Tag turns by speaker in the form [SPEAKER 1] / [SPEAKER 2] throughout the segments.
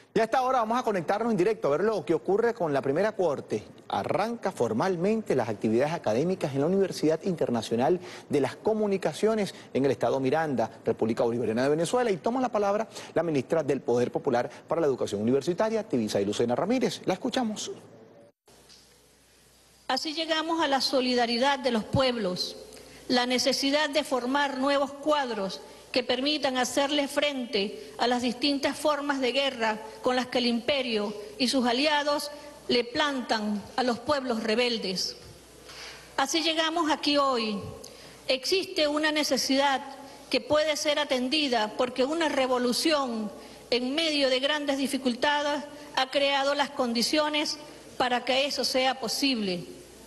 [SPEAKER 1] Y a esta hora vamos a conectarnos en directo a ver lo que ocurre con la primera corte. Arranca formalmente las actividades académicas en la Universidad Internacional de las Comunicaciones en el estado Miranda, República Bolivariana de Venezuela, y toma la palabra la ministra del Poder Popular para la Educación Universitaria, Tibisay Lucena Ramírez. La escuchamos.
[SPEAKER 2] Así llegamos a la solidaridad de los pueblos, la necesidad de formar nuevos cuadros que permitan hacerle frente a las distintas formas de guerra con las que el imperio y sus aliados le plantan a los pueblos rebeldes. Así llegamos aquí hoy. Existe una necesidad que puede ser atendida porque una revolución en medio de grandes dificultades ha creado las condiciones para que eso sea posible.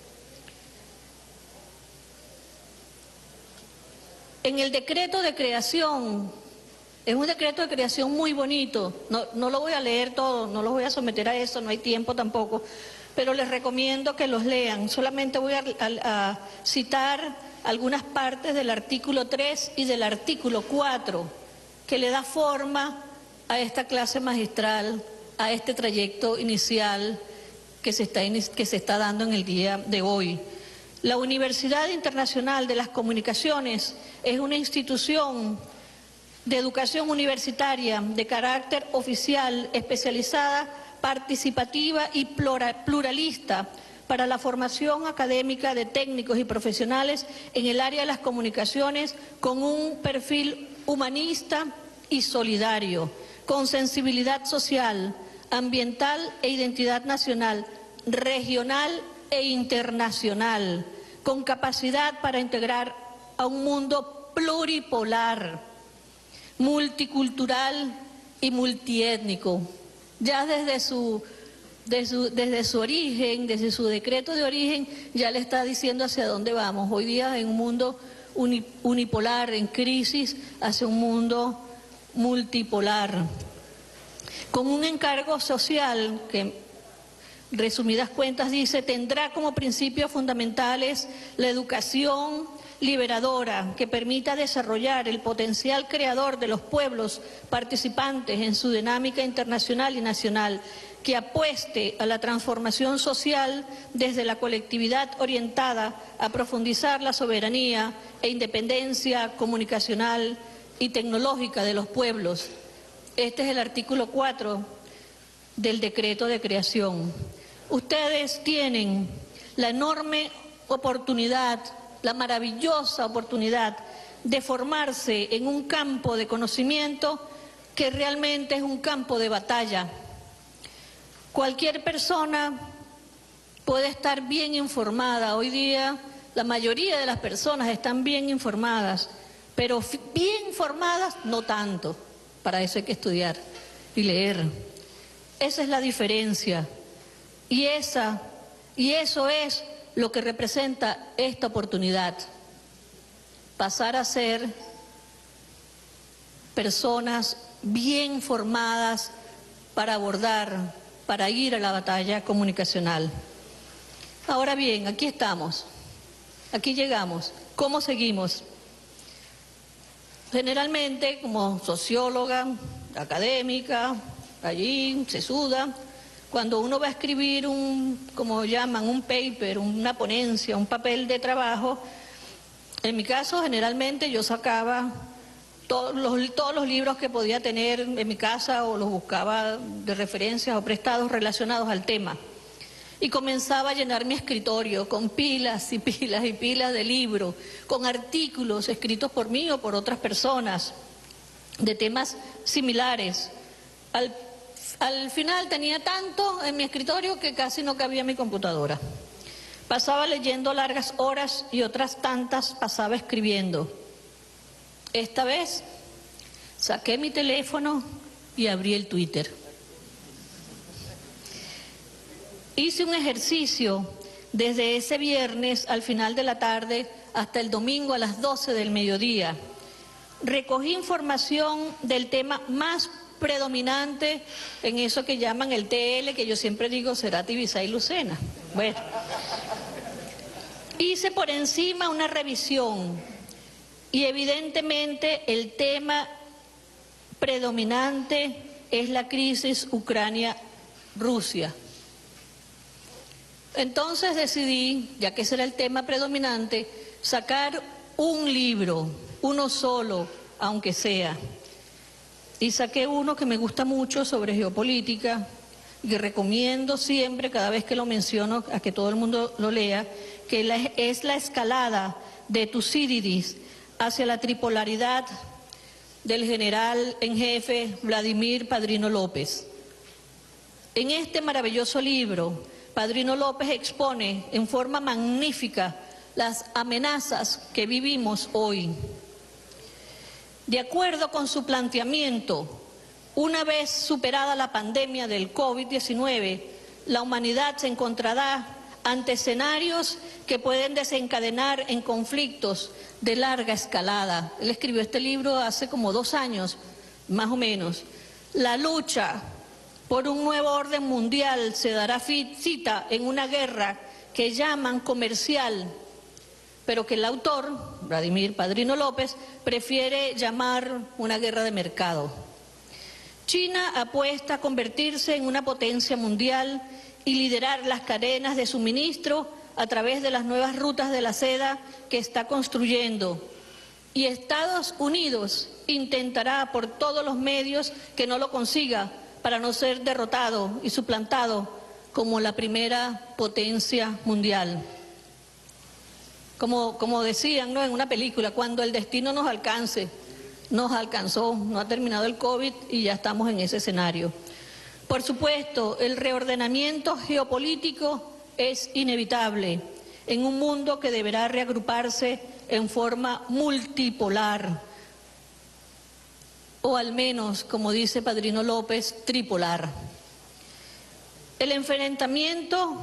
[SPEAKER 2] En el decreto de creación, es un decreto de creación muy bonito, no lo voy a leer todo, no los voy a someter a eso, no hay tiempo tampoco, pero les recomiendo que los lean. Solamente voy a citar algunas partes del artículo 3 y del artículo 4, que le da forma a esta clase magistral, a este trayecto inicial que se está dando en el día de hoy. La Universidad Internacional de las Comunicaciones es una institución de educación universitaria de carácter oficial, especializada, participativa y pluralista para la formación académica de técnicos y profesionales en el área de las comunicaciones con un perfil humanista y solidario, con sensibilidad social, ambiental e identidad nacional, regional e internacional, con capacidad para integrar a un mundo pluripolar, multicultural y multiétnico. Ya desde su origen, desde su decreto de origen, ya le está diciendo hacia dónde vamos. Hoy día en un mundo unipolar, en crisis, hacia un mundo multipolar, con un encargo social que, resumidas cuentas, dice, tendrá como principios fundamentales la educación liberadora que permita desarrollar el potencial creador de los pueblos participantes en su dinámica internacional y nacional, que apueste a la transformación social desde la colectividad orientada a profundizar la soberanía e independencia comunicacional y tecnológica de los pueblos. Este es el artículo 4 del decreto de creación. Ustedes tienen la enorme oportunidad, la maravillosa oportunidad de formarse en un campo de conocimiento que realmente es un campo de batalla. Cualquier persona puede estar bien informada. Hoy día la mayoría de las personas están bien informadas, pero bien informadas no tanto. Para eso hay que estudiar y leer. Esa es la diferencia. Y eso es lo que representa esta oportunidad. Pasar a ser personas bien formadas para abordar, para ir a la batalla comunicacional. Ahora bien, aquí estamos, aquí llegamos. ¿Cómo seguimos? Generalmente, como socióloga, académica, allí se suda. Cuando uno va a escribir como llaman, un paper, una ponencia, un papel de trabajo, en mi caso generalmente yo sacaba todos los libros que podía tener en mi casa o los buscaba de referencias o prestados relacionados al tema. Y comenzaba a llenar mi escritorio con pilas y pilas y pilas de libros, con artículos escritos por mí o por otras personas de temas similares. Al final tenía tanto en mi escritorio que casi no cabía en mi computadora. Pasaba leyendo largas horas y otras tantas pasaba escribiendo. Esta vez saqué mi teléfono y abrí el Twitter. Hice un ejercicio desde ese viernes al final de la tarde hasta el domingo a las 12 del mediodía. Recogí información del tema más predominante en eso que llaman el TL, que yo siempre digo será Tibisay Lucena. Bueno, hice por encima una revisión y evidentemente el tema predominante es la crisis Ucrania-Rusia. Entonces decidí, ya que ese era el tema predominante, sacar un libro, uno solo, aunque sea. Y saqué uno que me gusta mucho sobre geopolítica y recomiendo siempre, cada vez que lo menciono, a que todo el mundo lo lea, que es La escalada de Tucídides hacia la tripolaridad del general en jefe Vladimir Padrino López. En este maravilloso libro, Padrino López expone en forma magnífica las amenazas que vivimos hoy. De acuerdo con su planteamiento, una vez superada la pandemia del COVID-19, la humanidad se encontrará ante escenarios que pueden desencadenar en conflictos de larga escalada. Él escribió este libro hace como 2 años, más o menos. La lucha por un nuevo orden mundial se dará cita en una guerra que llaman comercial, pero que el autor, Vladimir Padrino López, prefiere llamar una guerra de mercado. China apuesta a convertirse en una potencia mundial y liderar las cadenas de suministro a través de las nuevas rutas de la seda que está construyendo. Y Estados Unidos intentará por todos los medios que no lo consiga para no ser derrotado y suplantado como la primera potencia mundial. Como decían, ¿no?, en una película, cuando el destino nos alcance, nos alcanzó, no ha terminado el COVID y ya estamos en ese escenario. Por supuesto, el reordenamiento geopolítico es inevitable en un mundo que deberá reagruparse en forma multipolar, o al menos, como dice Padrino López, tripolar. El enfrentamiento,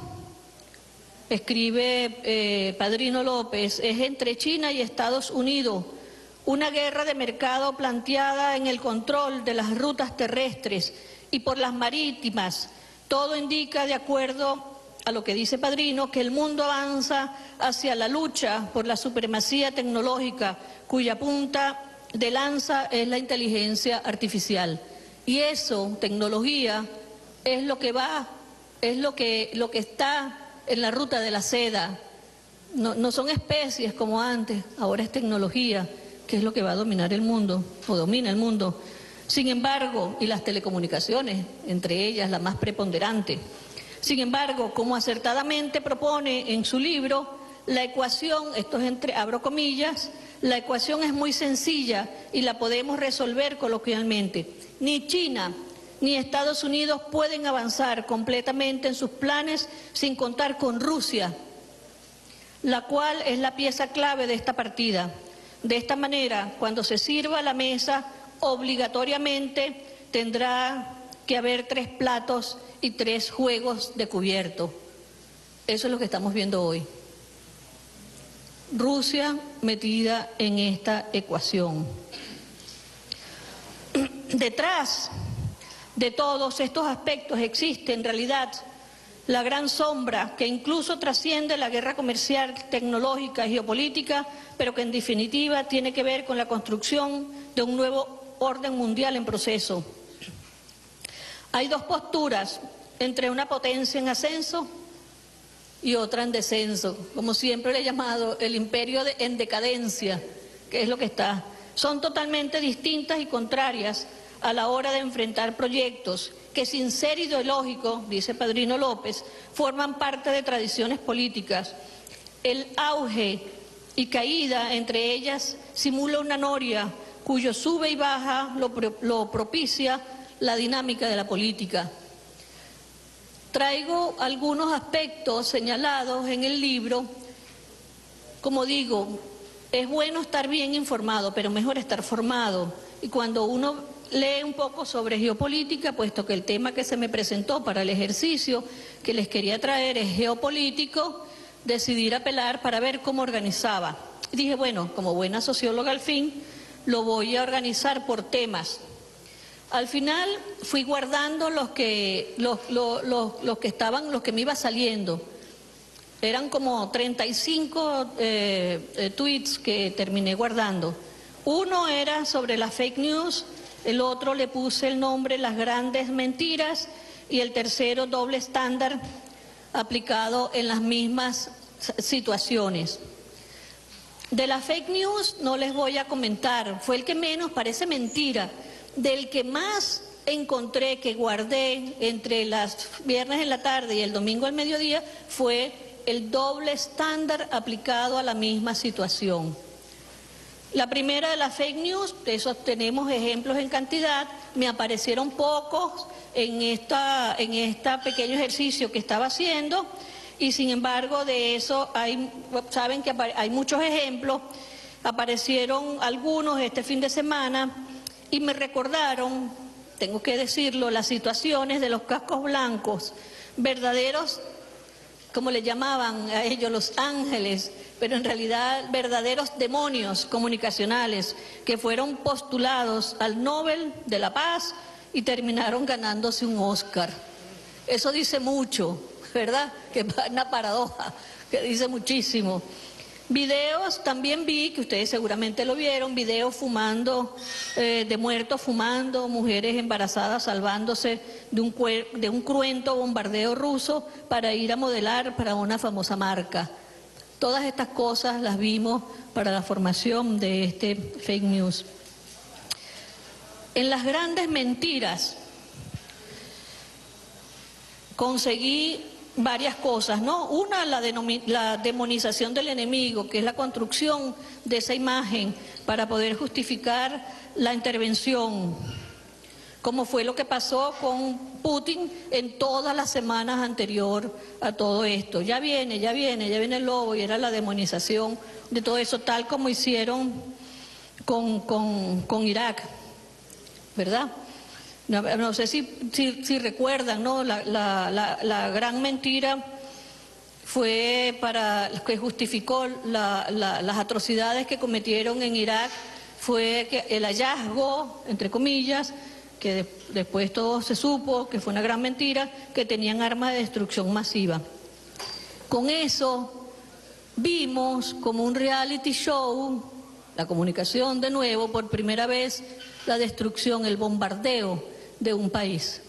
[SPEAKER 2] escribe Padrino López, es entre China y Estados Unidos, una guerra de mercado planteada en el control de las rutas terrestres y por las marítimas. Todo indica, de acuerdo a lo que dice Padrino, que el mundo avanza hacia la lucha por la supremacía tecnológica, cuya punta de lanza es la inteligencia artificial. Y eso, tecnología, es lo que está en la ruta de la seda. No son especies como antes, ahora es tecnología, que es lo que va a dominar el mundo, o domina el mundo. Sin embargo, y las telecomunicaciones, entre ellas la más preponderante. Sin embargo, como acertadamente propone en su libro, la ecuación, esto es abro comillas, la ecuación es muy sencilla y la podemos resolver coloquialmente. Ni China ni Estados Unidos pueden avanzar completamente en sus planes sin contar con Rusia, la cual es la pieza clave de esta partida. De esta manera, cuando se sirva a la mesa, obligatoriamente tendrá que haber 3 platos y 3 juegos de cubierto. Eso es lo que estamos viendo hoy. Rusia metida en esta ecuación. Detrás de todos estos aspectos existe en realidad la gran sombra que incluso trasciende la guerra comercial, tecnológica y geopolítica, pero que en definitiva tiene que ver con la construcción de un nuevo orden mundial en proceso. Hay 2 posturas entre una potencia en ascenso y otra en descenso, como siempre le he llamado el imperio en decadencia, que es lo que está. Son totalmente distintas y contrarias a la hora de enfrentar proyectos que, sin ser ideológicos, dice Padrino López, forman parte de tradiciones políticas. El auge y caída entre ellas simula una noria cuyo sube y baja lo propicia la dinámica de la política. Traigo algunos aspectos señalados en el libro. Como digo, es bueno estar bien informado, pero mejor estar formado. Y cuando uno lee un poco sobre geopolítica, puesto que el tema que se me presentó para el ejercicio que les quería traer es geopolítico, decidí apelar para ver cómo organizaba. Y dije, bueno, como buena socióloga al fin, lo voy a organizar por temas. Al final fui guardando los que me iba saliendo. Eran como 35 tweets que terminé guardando. Uno era sobre las fake news, el otro le puse el nombre Las grandes mentiras y el tercero Doble estándar aplicado en las mismas situaciones. De la fake news no les voy a comentar, fue el que menos parece mentira. Del que más encontré, que guardé entre las viernes en la tarde y el domingo al mediodía, fue el doble estándar aplicado a la misma situación. La primera de las fake news, de eso tenemos ejemplos en cantidad, me aparecieron pocos en este pequeño ejercicio que estaba haciendo, y sin embargo de eso saben que hay muchos ejemplos. Aparecieron algunos este fin de semana y me recordaron, tengo que decirlo, las situaciones de los cascos blancos, verdaderos, como le llamaban a ellos, los ángeles, pero en realidad verdaderos demonios comunicacionales que fueron postulados al Nobel de la Paz y terminaron ganándose un Oscar. Eso dice mucho, ¿verdad? Que es una paradoja, que dice muchísimo. Videos, también vi, que ustedes seguramente lo vieron, videos fumando, de muertos fumando, mujeres embarazadas salvándose de un cruento bombardeo ruso para ir a modelar para una famosa marca. Todas estas cosas las vimos para la formación de este fake news. En las grandes mentiras conseguí varias cosas, ¿no? Una, la demonización del enemigo, que es la construcción de esa imagen para poder justificar la intervención, como fue lo que pasó con Putin en todas las semanas anterior a todo esto. Ya viene el lobo, y era la demonización de todo eso, tal como hicieron con Irak, ¿verdad? No sé si recuerdan, ¿no? La gran mentira fue que justificó las atrocidades que cometieron en Irak, fue que el hallazgo, entre comillas, que después todo se supo que fue una gran mentira, que tenían armas de destrucción masiva. Con eso vimos como un reality show, la comunicación de nuevo, por primera vez, la destrucción, el bombardeo de un país.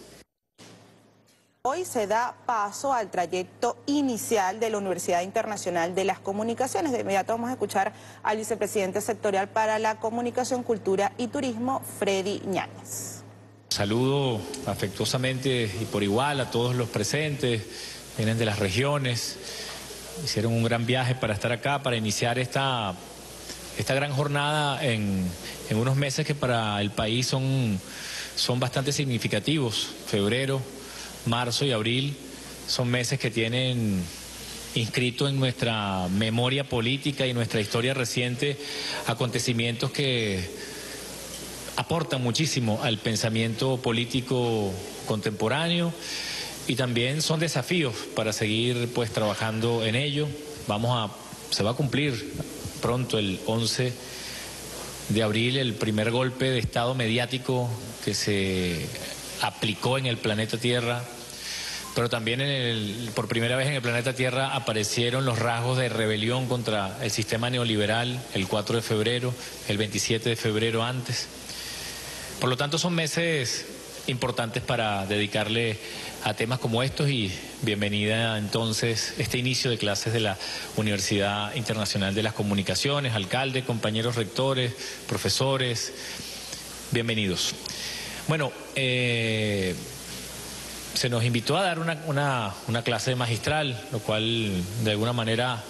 [SPEAKER 3] Hoy se da paso al trayecto inicial de la Universidad Internacional de las Comunicaciones. De inmediato vamos a escuchar al vicepresidente sectorial para la Comunicación, Cultura y Turismo, Freddy Ñáñez.
[SPEAKER 4] Saludo afectuosamente y por igual a todos los presentes, vienen de las regiones, hicieron un gran viaje para estar acá, para iniciar esta gran jornada en unos meses que para el país son bastante significativos. Febrero, marzo y abril son meses que tienen inscrito en nuestra memoria política y nuestra historia reciente acontecimientos que aportan muchísimo al pensamiento político contemporáneo y también son desafíos para seguir pues trabajando en ello. Se va a cumplir pronto el 11 de abril el primer golpe de Estado mediático que se aplicó en el planeta Tierra, pero también por primera vez en el planeta Tierra aparecieron los rasgos de rebelión contra el sistema neoliberal el 4 de febrero, el 27 de febrero antes. Por lo tanto, son meses importantes para dedicarle a temas como estos y bienvenida entonces este inicio de clases de la Universidad Internacional de las Comunicaciones, alcalde, compañeros rectores, profesores, bienvenidos. Bueno, se nos invitó a dar una clase magistral, lo cual de alguna manera,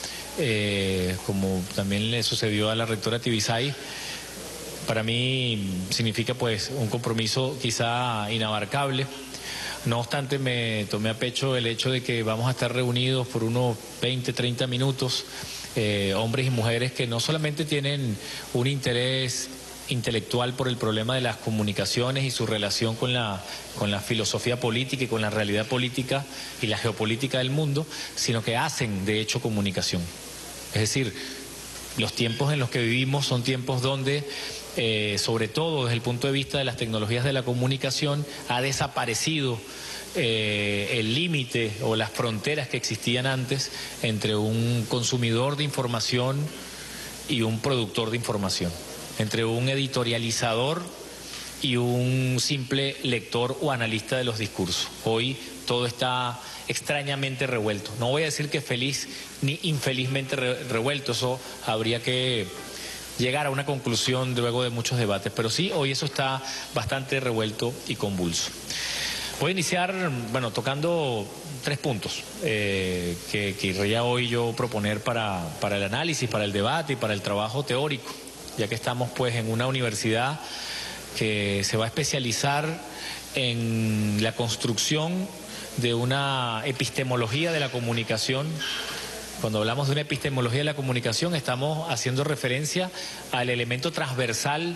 [SPEAKER 4] como también le sucedió a la rectora Tibisay, para mí significa pues un compromiso quizá inabarcable. No obstante, me tomé a pecho el hecho de que vamos a estar reunidos por unos 20, 30 minutos, hombres y mujeres que no solamente tienen un interés intelectual por el problema de las comunicaciones y su relación con la filosofía política y con la realidad política y la geopolítica del mundo, sino que hacen de hecho comunicación. Es decir, los tiempos en los que vivimos son tiempos donde, sobre todo desde el punto de vista de las tecnologías de la comunicación, ha desaparecido el límite o las fronteras que existían antes entre un consumidor de información y un productor de información, entre un editorializador y un simple lector o analista de los discursos. Hoy todo está extrañamente revuelto. No voy a decir que feliz ni infelizmente revuelto, eso habría que llegar a una conclusión luego de muchos debates, pero sí, hoy eso está bastante revuelto y convulso. Voy a iniciar, bueno, tocando 3 puntos que querría hoy yo proponer para el análisis, para el debate y para el trabajo teórico, ya que estamos pues en una universidad que se va a especializar en la construcción de una epistemología de la comunicación. Cuando hablamos de una epistemología de la comunicación estamos haciendo referencia al elemento transversal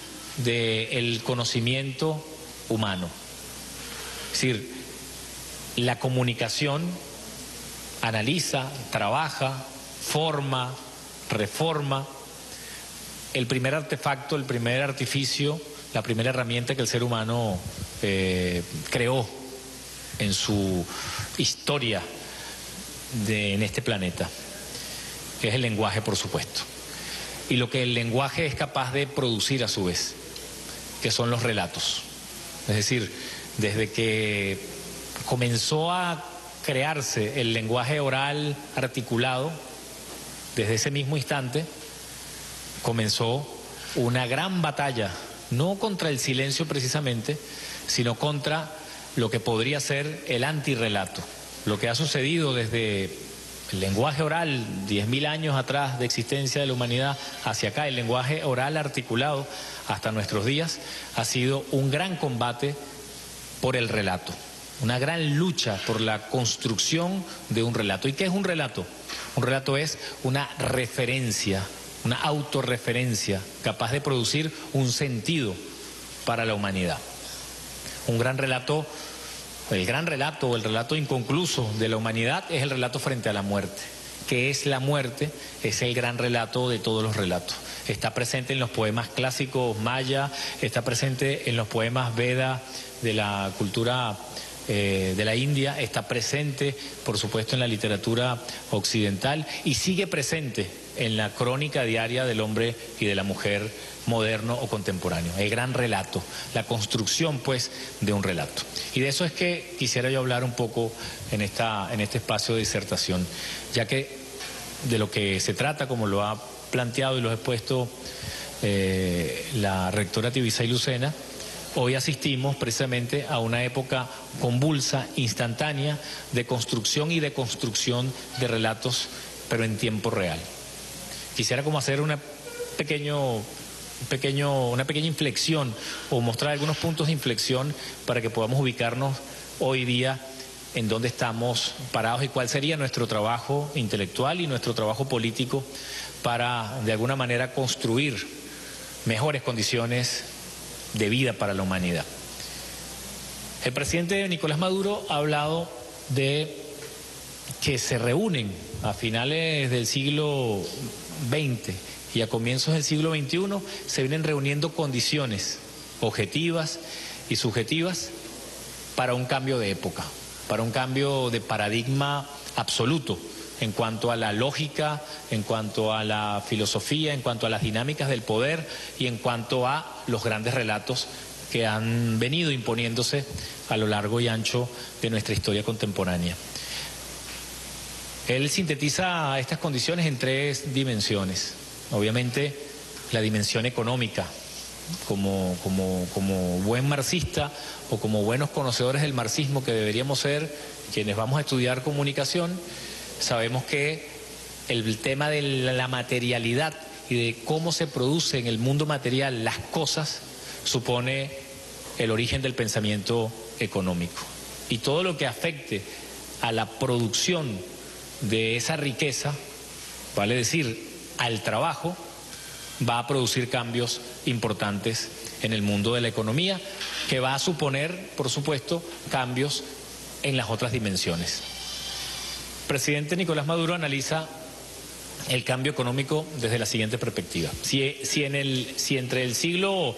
[SPEAKER 4] del conocimiento humano. Es decir, la comunicación analiza, trabaja, forma, reforma. El primer artefacto, el primer artificio, la primera herramienta que el ser humano creó en su historia en este planeta, que es el lenguaje, por supuesto. Y lo que el lenguaje es capaz de producir a su vez, que son los relatos. Es decir, desde que comenzó a crearse el lenguaje oral articulado, desde ese mismo instante comenzó una gran batalla, no contra el silencio precisamente, sino contra lo que podría ser el antirrelato. Lo que ha sucedido desde el lenguaje oral, 10.000 años atrás de existencia de la humanidad, hacia acá, el lenguaje oral articulado hasta nuestros días, ha sido un gran combate por el relato, una gran lucha por la construcción de un relato. ¿Y qué es un relato? Un relato es una referencia, una autorreferencia capaz de producir un sentido para la humanidad. Un gran relato, el gran relato o el relato inconcluso de la humanidad es el relato frente a la muerte. ¿Qué es la muerte? Es el gran relato de todos los relatos. Está presente en los poemas clásicos maya, está presente en los poemas Veda de la cultura de la India, está presente, por supuesto, en la literatura occidental y sigue presente en la crónica diaria del hombre y de la mujer moderno o contemporáneo. El gran relato, la construcción, pues, de un relato. Y de eso es que quisiera yo hablar un poco en este espacio de disertación, ya que de lo que se trata, como lo ha planteado y lo ha expuesto la rectora Tibisay Lucena, hoy asistimos precisamente a una época convulsa, instantánea, de construcción y deconstrucción de relatos, pero en tiempo real. Quisiera como hacer una pequeña inflexión o mostrar algunos puntos de inflexión para que podamos ubicarnos hoy día en dónde estamos parados y cuál sería nuestro trabajo intelectual y nuestro trabajo político para de alguna manera construir mejores condiciones de vida para la humanidad. El presidente Nicolás Maduro ha hablado de que se reúnen a finales del siglo XX y a comienzos del siglo XXI, se vienen reuniendo condiciones objetivas y subjetivas para un cambio de época, para un cambio de paradigma absoluto en cuanto a la lógica, en cuanto a la filosofía, en cuanto a las dinámicas del poder y en cuanto a los grandes relatos que han venido imponiéndose a lo largo y ancho de nuestra historia contemporánea. Él sintetiza estas condiciones en 3 dimensiones. Obviamente, la dimensión económica. Como buen marxista o como buenos conocedores del marxismo que deberíamos ser, quienes vamos a estudiar comunicación, sabemos que el tema de la materialidad y de cómo se produce en el mundo material las cosas supone el origen del pensamiento económico. Y todo lo que afecte a la producción de esa riqueza, vale decir, al trabajo, va a producir cambios importantes en el mundo de la economía, que va a suponer, por supuesto, cambios en las otras dimensiones. El presidente Nicolás Maduro analiza el cambio económico desde la siguiente perspectiva. Si entre el siglo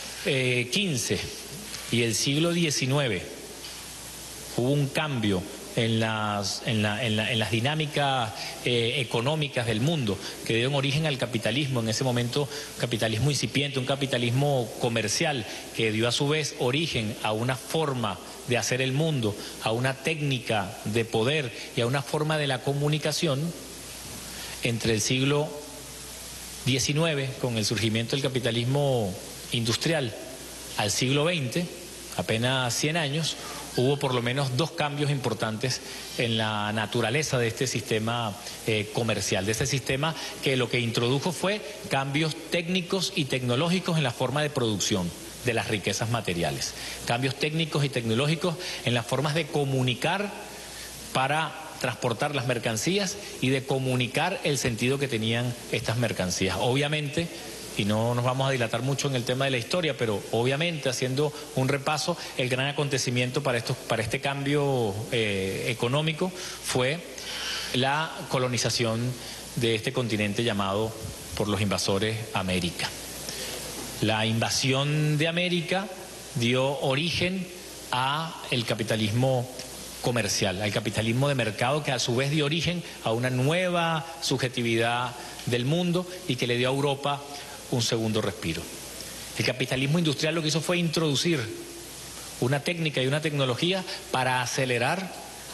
[SPEAKER 4] XV y el siglo XIX hubo un cambio en las dinámicas económicas del mundo, que dieron origen al capitalismo, en ese momento capitalismo incipiente, un capitalismo comercial, que dio a su vez origen a una forma de hacer el mundo, a una técnica de poder y a una forma de la comunicación. Entre el siglo XIX, con el surgimiento del capitalismo industrial, al siglo XX, apenas 100 años, hubo por lo menos dos cambios importantes en la naturaleza de este sistema comercial, de este sistema que lo que introdujo fue cambios técnicos y tecnológicos en la forma de producción de las riquezas materiales, cambios técnicos y tecnológicos en las formas de comunicar para transportar las mercancías y de comunicar el sentido que tenían estas mercancías. Obviamente, y no nos vamos a dilatar mucho en el tema de la historia, pero obviamente haciendo un repaso, el gran acontecimiento para este cambio económico fue la colonización de este continente llamado por los invasores América. La invasión de América dio origen al capitalismo comercial, al capitalismo de mercado, que a su vez dio origen a una nueva subjetividad del mundo y que le dio a Europa un segundo respiro. El capitalismo industrial lo que hizo fue introducir una técnica y una tecnología para acelerar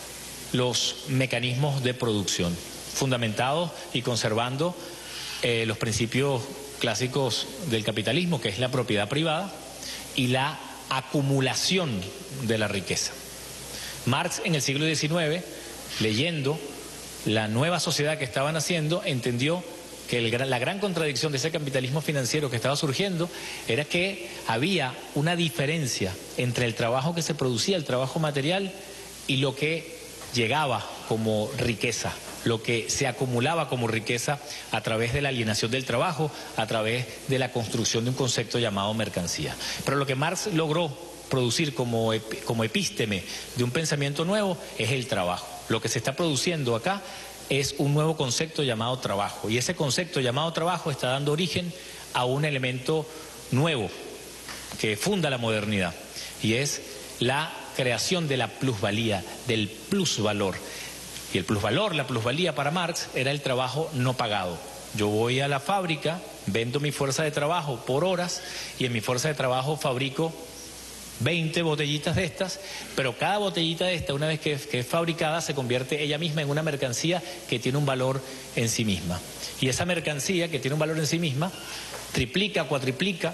[SPEAKER 4] los mecanismos de producción, fundamentados y conservando los principios clásicos del capitalismo, que es la propiedad privada y la acumulación de la riqueza. Marx, en el siglo XIX, leyendo la nueva sociedad que estaban haciendo, entendió que la gran contradicción de ese capitalismo financiero que estaba surgiendo era que había una diferencia entre el trabajo que se producía, el trabajo material, y lo que llegaba como riqueza, lo que se acumulaba como riqueza a través de la alienación del trabajo, a través de la construcción de un concepto llamado mercancía. Pero lo que Marx logró producir como epísteme de un pensamiento nuevo es el trabajo. Lo que se está produciendo acá es un nuevo concepto llamado trabajo, y ese concepto llamado trabajo está dando origen a un elemento nuevo que funda la modernidad, y es la creación de la plusvalía, del plusvalor. Y el plusvalor, la plusvalía para Marx era el trabajo no pagado. Yo voy a la fábrica, vendo mi fuerza de trabajo por horas y en mi fuerza de trabajo fabrico 20 botellitas de estas, pero cada botellita de esta, una vez que es fabricada, se convierte ella misma en una mercancía que tiene un valor en sí misma. Y esa mercancía que tiene un valor en sí misma triplica, cuatriplica,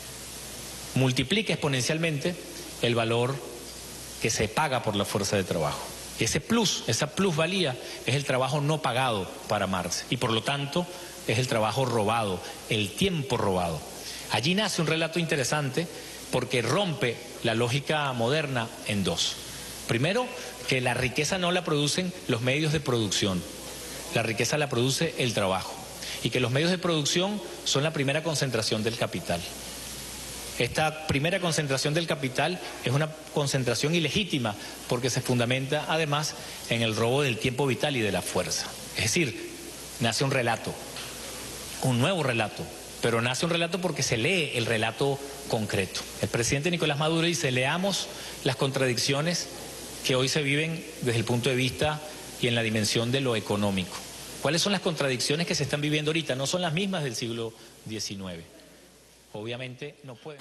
[SPEAKER 4] multiplica exponencialmente el valor que se paga por la fuerza de trabajo. Y ese plus, esa plusvalía, es el trabajo no pagado para Marx, y por lo tanto es el trabajo robado, el tiempo robado. Allí nace un relato interesante porque rompe la lógica moderna en dos. Primero, que la riqueza no la producen los medios de producción, la riqueza la produce el trabajo, y que los medios de producción son la primera concentración del capital. Esta primera concentración del capital es una concentración ilegítima porque se fundamenta además en el robo del tiempo vital y de la fuerza. Es decir, nace un relato, un nuevo relato, pero nace un relato porque se lee el relato concreto. El presidente Nicolás Maduro dice: leamos las contradicciones que hoy se viven desde el punto de vista y en la dimensión de lo económico. ¿Cuáles son las contradicciones que se están viviendo ahorita? No son las mismas del siglo XIX. Obviamente no pueden.